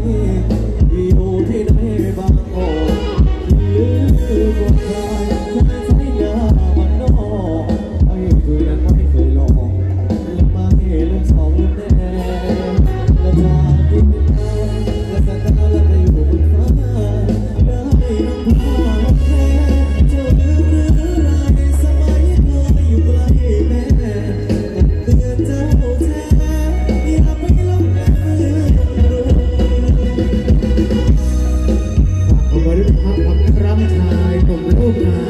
อยู่ที่ไหนบางออกลืมกว่าใครใช้หน้ามันนอกไม่เคยยังไม่เคยลองและมาให้ลืมสองลืมแน่และจากที่ไม่ได้และสักการและไปอยู่บนฟ้าได้น้ำตาแค่เธอลืมหรือไรสมัยเคยอยู่ใกล้แม่เตือนเจ้าแท้อย่าไปลงแม่เอาไว้ด้วยภาพความรักชายผมลูกนะ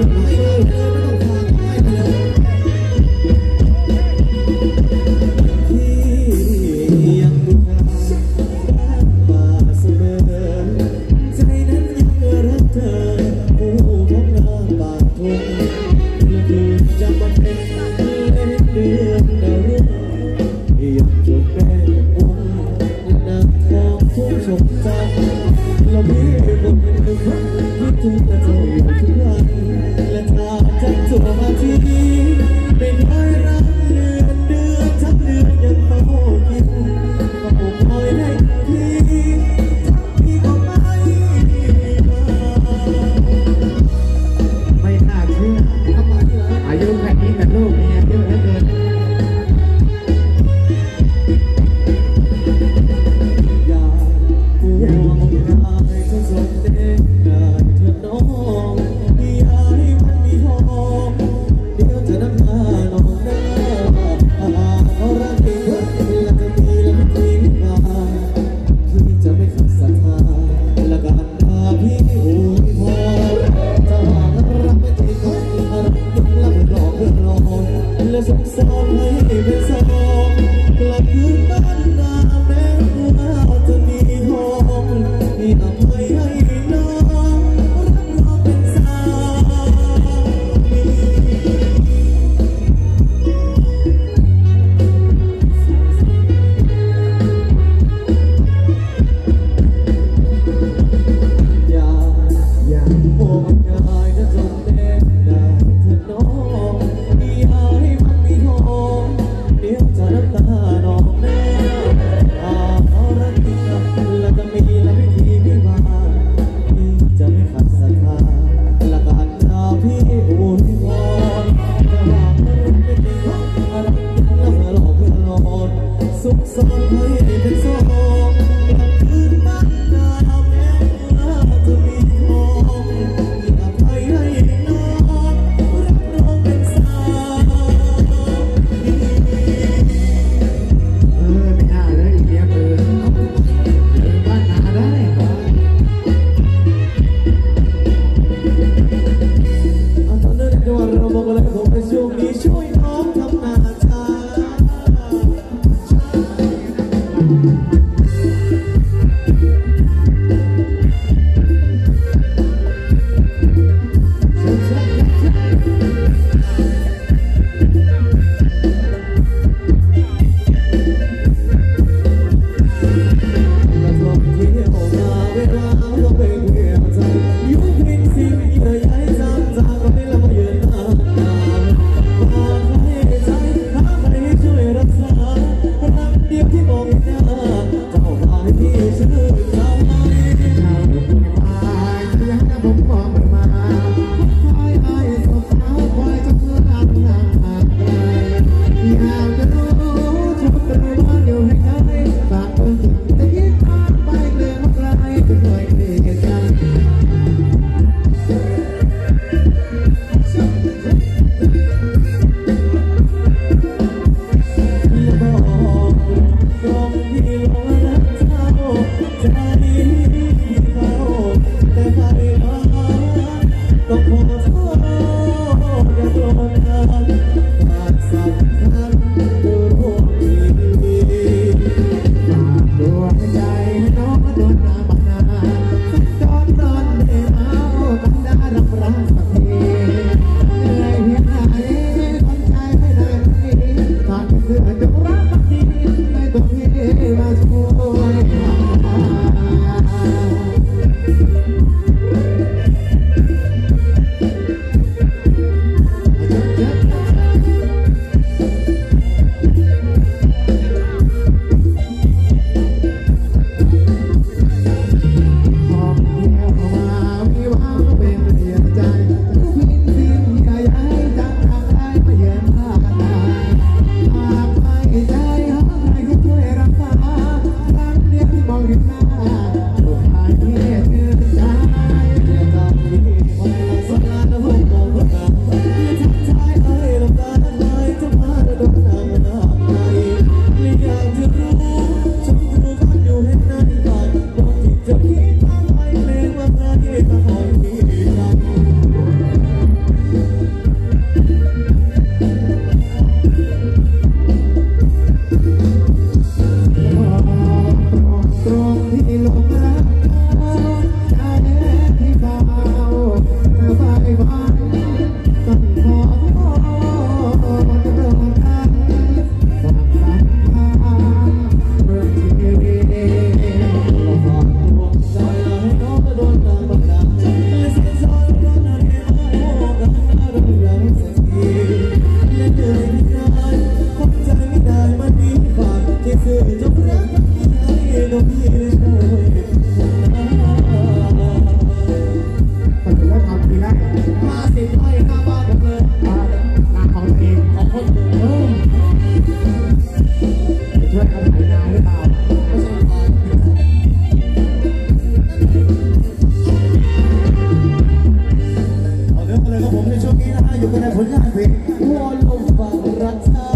หน้าลูกชายที่ชื่นใจตามที่วันละสลายแล้วผมมองว่าทักทายเอ้ยลำตาไหลจะมาโดนนางนาไหนไม่อยากจะรู้ฉันรู้กันอยู่เห็นหน้าที่ผ่านโดนที่จะคิดทำไมเพลงว่าใครมาคอยมีกันตรงที่ลงรักใจที่เบาใบพันต้องขอโทษโดนกันฝากรักทางเรื่องชีวิตเราฝากดวงใจให้น้องโดนนางบันดาลและเสียสอนรักนั้นให้มาโอ้กันน่ารักรักสักทีและเหนื่อยที่นานคงใจไม่ได้มันดีฝากที่สื่อจงรักให้น้องพี่ได้ช่วยแต่ถึงว่าทำทีแรก 50 ไร่หน้าบ้านผมเลยงานของตัวเองของคนอื่นจะช่วยกันหายนาหรือเปล่าไม่ใช่ใครเอาเรื่องกันเลยครับผมในช่วงนี้นะฮะอยู่กันในผลงานเพลงวอนลมฟังรักษา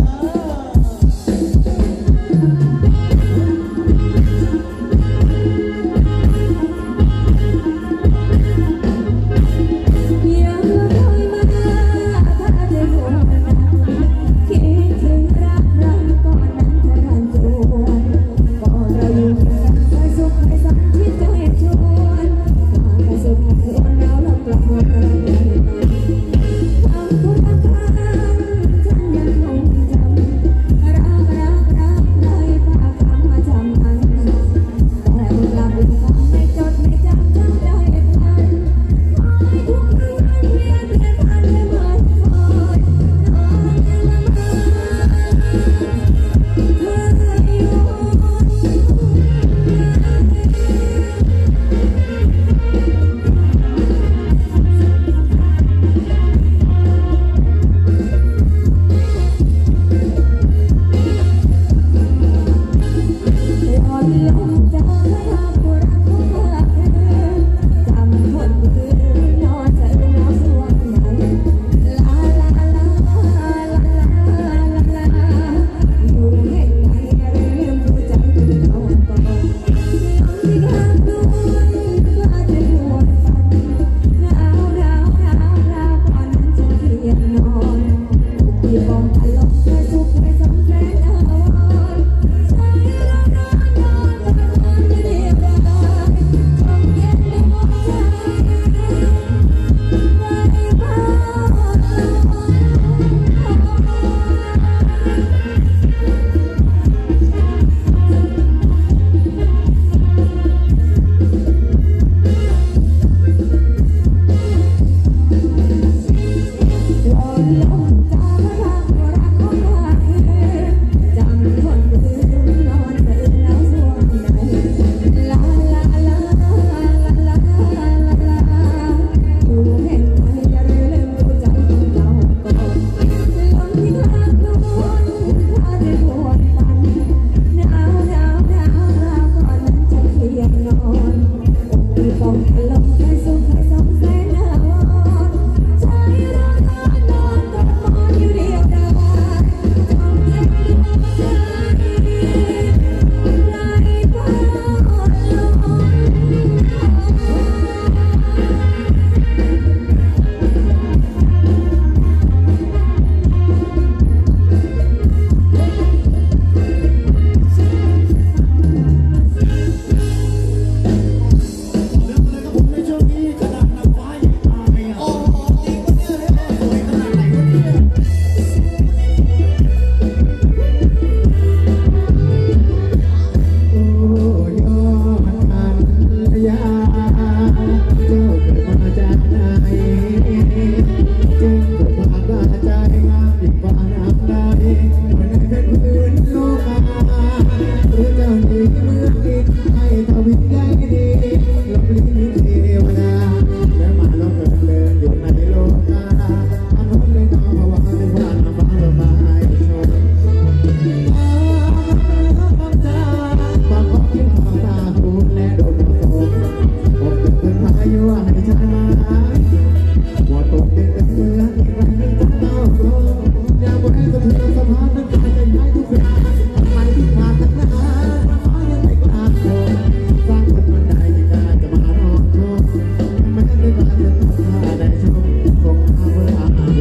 หัและโดนผสมผมจะเพิ่งพายุให้ชายมาว่าตกเด็กเป็นเมืองอีกแรงนึงจะเต้าโกอยากให้สะเทือนสะพานน้ำตาใจหายทุกคราทำไมที่ขาดตั้งนานฟ้ายังไม่กล้าโกสร้างคนมันได้ที่กล้าจะมารอชมแม้ไม่กล้าจะทำท่าได้ชมคงหาเวลาโก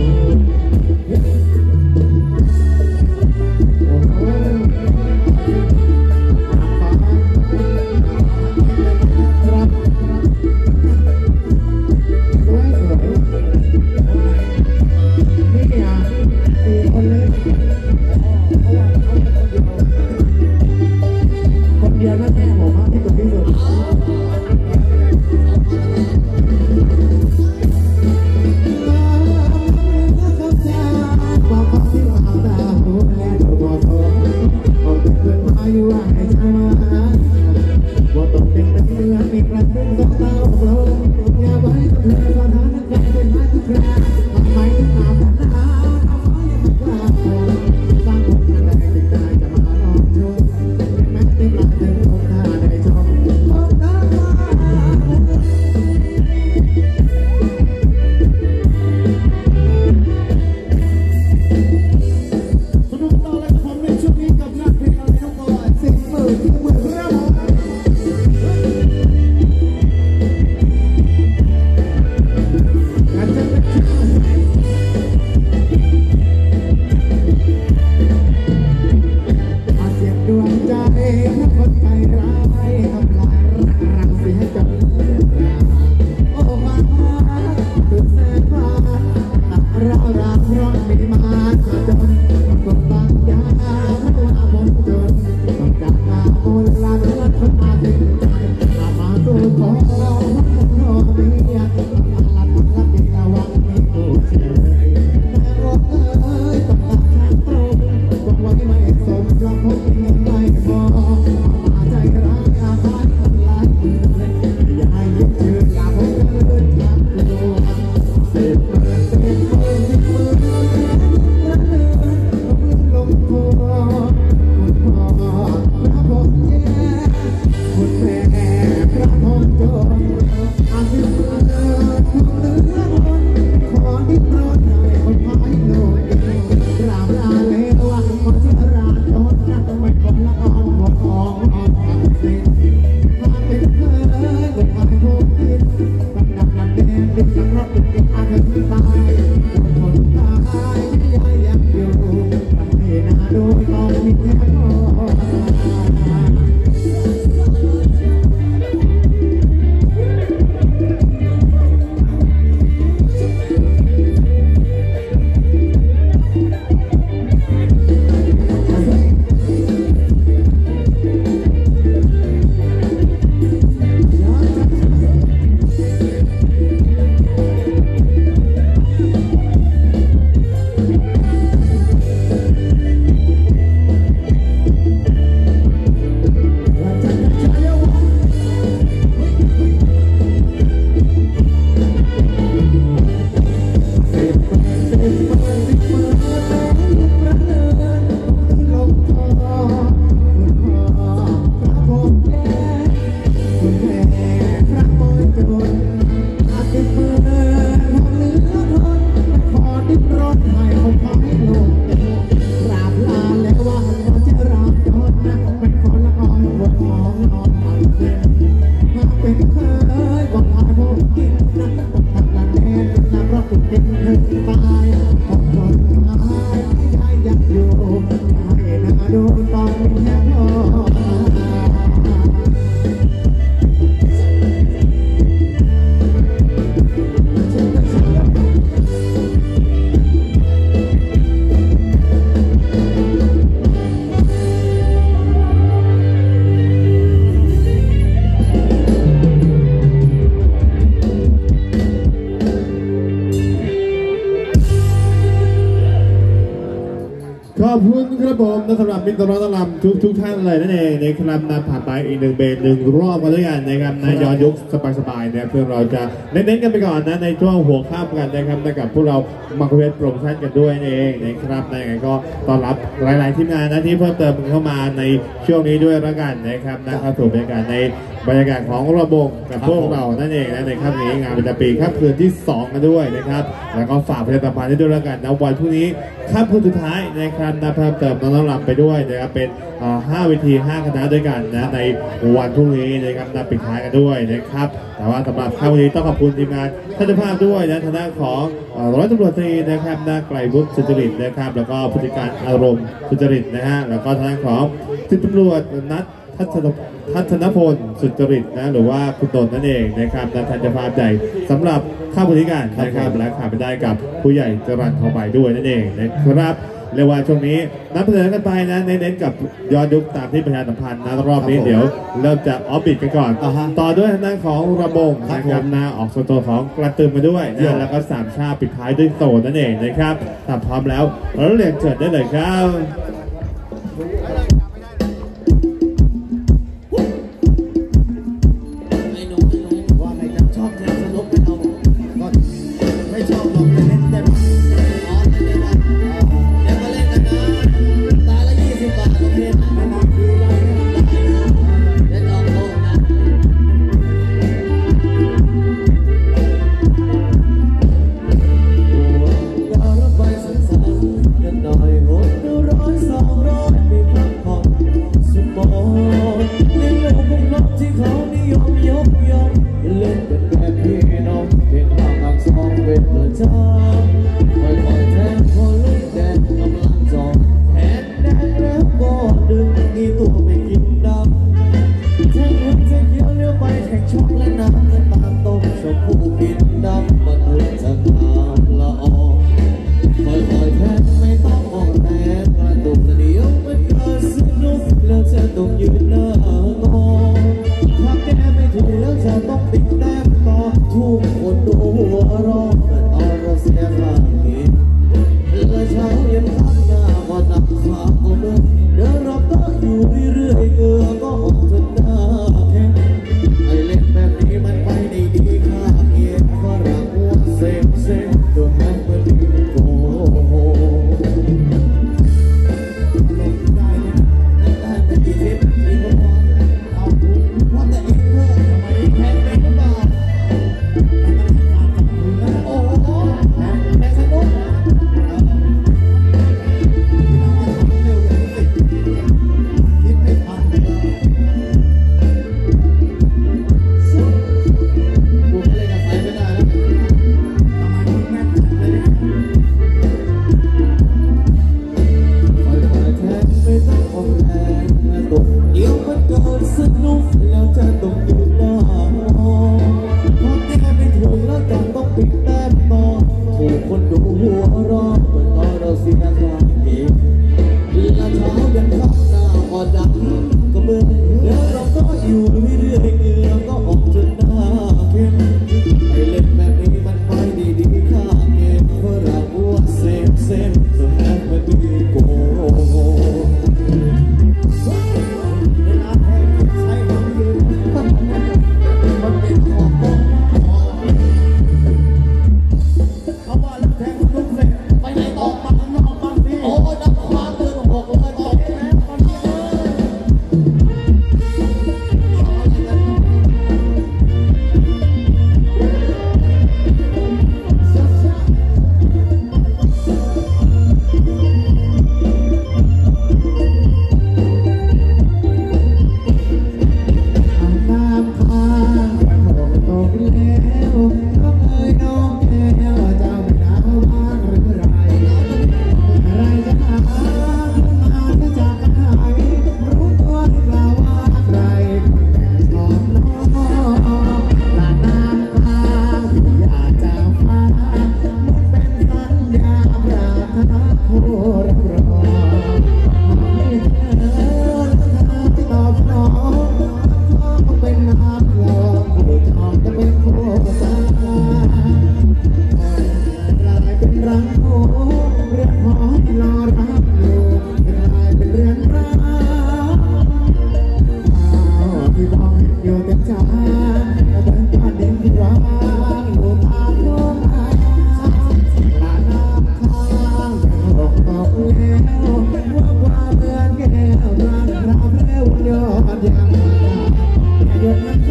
โอ้โหคนเดียวนั่นแม่ผมมากที่สุดที่สุดความความที่มาตาหูแลตัวตัวโตเอาแต่เพื่อนพายุให้ชายมาว่าตกเด็กเป็นเมืองมีกระตุ้นต้องเต้าโปรอย่าไว้กับเธอสถานการณ์เป็นไม้ทุกคราทำไมถึงมาแต่หน้าเอาไว้ยังไม่กล้าโกสร้างคนมันได้จึงได้จะมาลองชมแม้ไม่ปลาถึงคงท่าได้ชมสนุกต่อเลยครับผมในช่วงนี้กับงานเพลงอะไรน้องบอยสิ่งมือที่มือเรื่องการจะเป็นชาติอาเสียงดวงใจถ้าคนใจร้ายทำลายรักเสียจนเสียราโอ้ฟ้าคือแสงฟ้าเรารักร้อนมีมาจนคนบางยาเพราะว่าผมจนต้องจากมาโมลาเลือดคนมาถึงใจมาสู่ขอเราขอเมียมาลัดลับดีระวังมีกูเฉยแต่บอกเอ้ยต้องตัดทางตรงบอกไว้ไม่สมเพราะผมยังไม่พอมาใจร้ายอาฆาตทำลายอย่าให้ยึดถืออย่าพบเกินอย่ากลัวเสพเปิดเสพเปิดที่มือรักเดินลงคอคุณพ่อพระผมแย่คุณแม่พระผมจนอาทิตย์เดินทุกเดือนขอดิ้นรนให้คนพายโลกกราบลาเลวะขอเชื่อราจนนักไม่คนละอ่อนหัวทองอ่อนทำสิ้นมาเป็นเคยเป็นพายพบกินกำลังลำแดงดินกำลังติดอาเธอที่ตายคนตายยังอยู่ทำให้นาดูต้องมีแค่พอขอบคุณคครับผมสำหรับมิตรร้องต้อนรับทุกท่านเลยนั่นเองในครั้งนั้นผ่านไปอีก1 เบรก1 รอบกันด้วยกันนะครับในย้อนยุคสบายๆเนี่ยเพื่อเราจะเน้นกันไปก่อนนะในช่วงหัวข้ามกันนะครับกับพวกเรามาคุยโปรโมชั่นกันด้วยเองนะครับในไงก็ต้อนรับหลายๆทีมงานนะที่เพิ่มเติมเข้ามาในช่วงนี้ด้วยแล้วกันนะครับนะครับถูกบรรยากาศในบรรยากาศของระบบกับพวกเรานั่นเองนะในค่ำนี้งานประจำปีค่ำคืนที่2กันด้วยนะครับแล้วก็ฝากผลิตภัณฑ์ด้วยแล้วกันนะวันพรุ่งนี้ค่ำคืนสุดท้ายนะครับนะเพิ่มเติมน้องๆรับไปด้วยนะครับเป็น5 เวที 5 คณะด้วยกันนะในวันพรุ่งนี้นะครับนะปิดท้ายกันด้วยนะครับแต่ว่าสำหรับค่ำวันนี้ต้องขอบคุณทีมงานท่านเจ้าภาพด้วยนะทางด้านของร้อยตำรวจตรีนะครับนะไกลบุตรสุจริตนะครับแล้วก็ผู้จัดการอารมณ์สุจริตนะฮะแล้วก็ทางด้านของสิบตำรวจนัททัศนพลสุจริตนะหรือว่าคุณตนนั่นเองนะครับท่านเจ้าภาพใหญ่สำหรับข้าบริการนะครับและขาดไม่ได้กับผู้ใหญ่จรัญทองใบด้วยนั่นเองนะครับเรียกว่าช่วงนี้นับเสนอกันไปนะเน้นกับย้อนยุคตามที่ประชาสัมพันธ์นะรอบนี้เดี๋ยวเริ่มจากออฟบิทกันก่อนต่อด้วยทางด้านของระบงนะครับนะออกโซโตของกระตือมาด้วยนะแล้วก็3 ชาปิดท้ายด้วยโซนั่นเองนะครับถ้าพร้อมแล้วเราเรียนเชิญได้เลยครับชมพู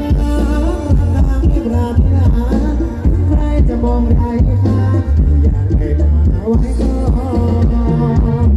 ไม่ปรารถนาใครจะมองไรค่าอยากให้มาไว้ก่อน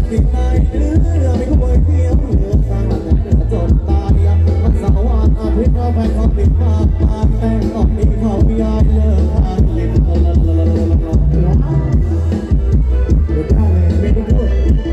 ที่ไหนเนื้อไม่ควรเที่ยวเรือสร้างหลังเรือจนตายมันสาวาอาทิตย์เราไปขอติดมากมายแต่ก่อนนี้เขายายเลิกทางเล่นได้เลยไม่ต้องพูด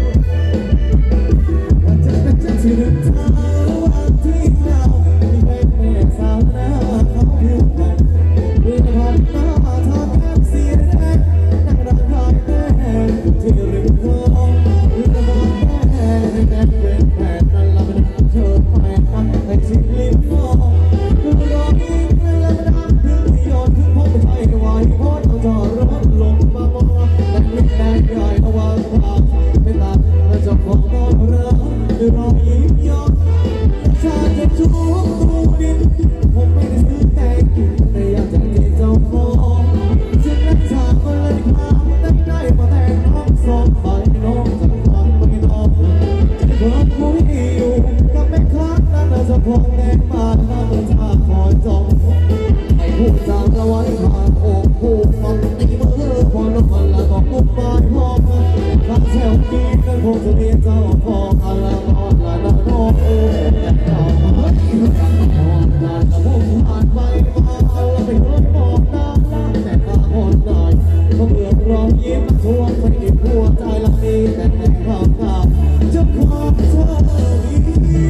ว่าจะเป็นจะถึงทางระหว่างที่เราไม่เป็นแม่สาวหน้าเขาผิวกันเมื่อผ่านหน้าทางแอบเสียแดงนั่งร้องไห้แม่ที่ริมคลองเมื่อผ่านแม่แม่เป็นแม่นั่นละมันเธอไปทำให้ชิดริมคลองคือรออีกแล้วมันดังถึงยอดถึงพบใจไหวเพราะเราจอดรถลงมามองแต่ไม่ได้ใหญ่ระวังทางไม่ตัดและจะขอต้อนรับด้วยรอยยิ้มยอมชาจะจูบตูดินผมไม่ได้ซื้อแต่กินแต่อยากจะเก็บเจ้าของฉันรักชามาเลยครับแต่ได้มาแต่น้องสองใบน้องจะฟังไม่น้องจะเพิ่มคุยอยู่กับแม่ค้านั้นจะพองแดงมาหน้าชาคอยจองให้พูดจางละไว้ผ่านอกผู้ฟังตีมือพอนอนละก็กุ๊บไม้พอข้าแถวนี้นั้นคงจะเรียนเจ้าของอะไรนอนละนอนโอ้แต่ข่าวมาตอนนั้นละผมผ่านไปมาแล้วไม่เคยมองหน้าแต่ตาคนหน่อยก็เบื่อรอยยิ้มทวงไม่ได้หัวใจละนี้แต่ในข่าวข่าวจะความเธอดี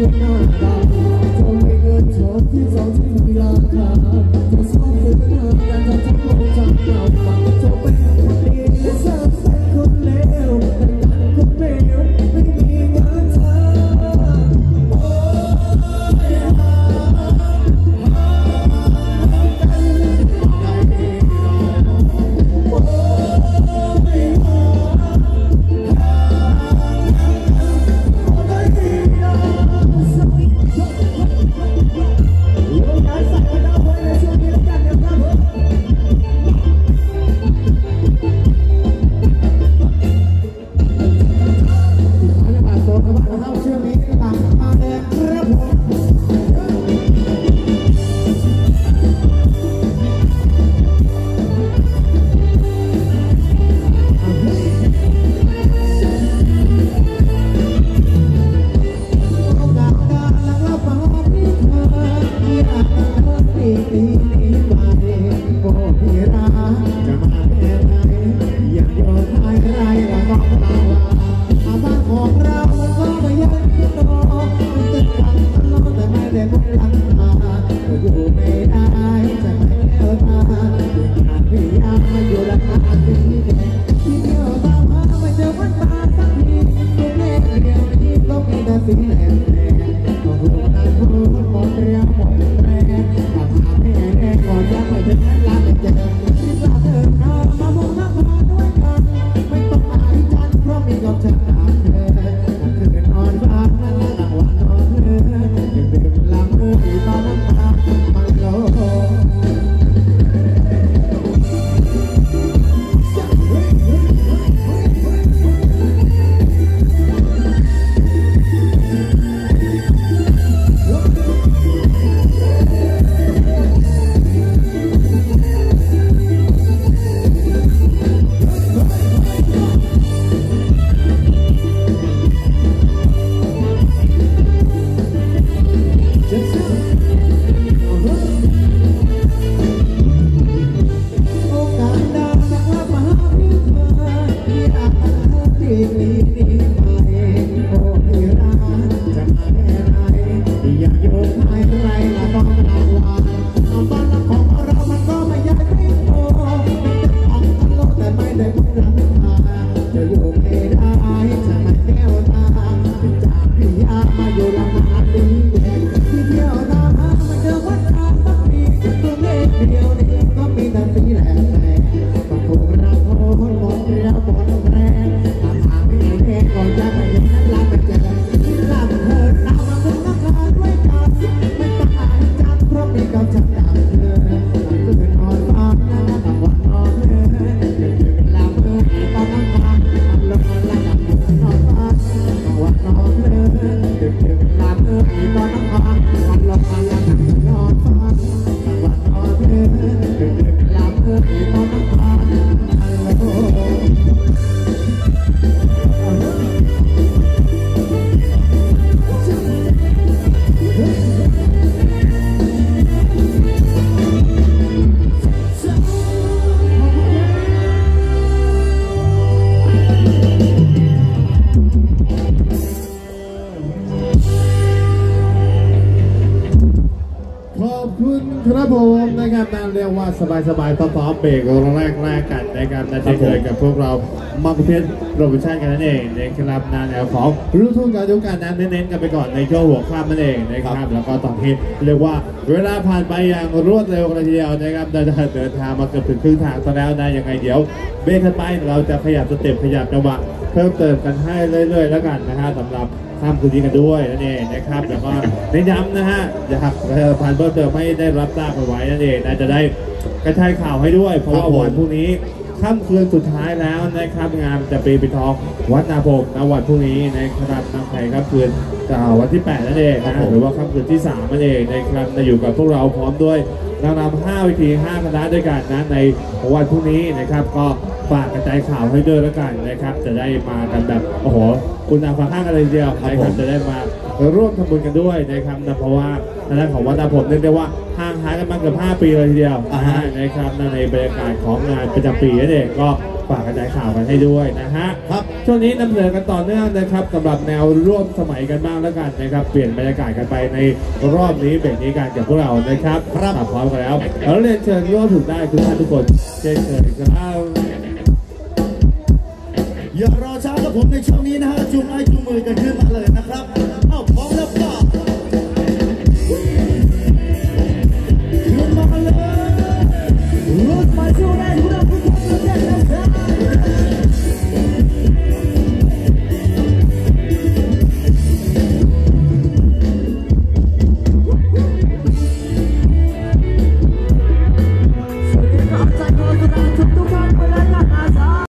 หน้าดำจะไม่เงินชดที่สองที่มีราคาจะชอบซื้อหน้ากันจะทั้งโลกจำนำมาจะเป็นคนดีและเธอเป็นคนเลวแต่กันคนเลวไม่มีเงินเธอโอ้ยหากันได้ดีโอ้ยหาครับผมนะครับนั่นเรียกว่าสบายๆซ้อมๆเบรกแรกกันนะครับนั่นจะเกิดกับพวกเรามาประเภทโปรโมชั่นกันนั่นเองนะครับนั่นแนวของรุ่นทุ่งการดูการนั้นเน้นๆกันไปก่อนในช่วงหัวค่ำนั่นเองนะครับแล้วก็ตอนที่เรียกว่าเวลาผ่านไปอย่างรวดเร็วกันทีเดียวนะครับเดินทางมาเกือบถึงครึ่งทางตอนแล้วนะยังไงเดี๋ยวเบรกถัดไปเราจะขยับสเต็ปขยับจังหวะเพิ่มเติมกันให้เรื่อยๆแล้วกันนะฮะสำหรับข้ามคืนนี้กันด้วยนั่นเองนะครับแล้วก็ในย้ำนะฮะอยากผ่านเพิ่มเติมให้ได้รับทราบกันไว้นั่นเองนะจะได้กระจายข่าวให้ด้วยเพราะว่าวันพรุ่งนี้ค่ำคืนสุดท้ายแล้วนะครับงานจะปีทองวัดนาโพในวันพรุ่งนี้นะครับนำไทยครับคืนวันที่8นั่นเองนะหรือว่าค่ำคืนที่3นั่นเองนะครับจะอยู่กับพวกเราพร้อมด้วยนางรำ5เวที5คณะด้วยกันนะในวันพรุ่งนี้นะครับก็ฝากกระจายข่าวให้ด้วยแล้วกันนะครับจะได้มากันแบบโอ้โหคุณอาฟังข้างกันเลยทีเดียวนะครับจะได้มาร่วมทำบุญกันด้วยนะครับเพราะว่าทางด้านของวัฒนธรรมเรียกได้ว่าห่างหายกันมาเกือบ5 ปีเลยทีเดียวนะครับในบรรยากาศของงานประจำปีนั่นเองก็ฝากกระจายข่าวกันให้ด้วยนะฮะครับช่วงนี้นำเสนอกันต่อเนื่องนะครับสำหรับแนวร่วมสมัยกันบ้างแล้วกันนะครับเปลี่ยนบรรยากาศกันไปในรอบนี้เบรกนี้กันกับพวกเรานะครับพร้อมกันแล้วเราเรียนเชิญร่วมถึงได้ทุกท่านทุกคนเชิญครับอย่ารอช้ากับผมในช่วงนี้นะฮะจูงไม้จูงมือกันขึ้นมาเลยนะครับเอาพร้อมแล้วก็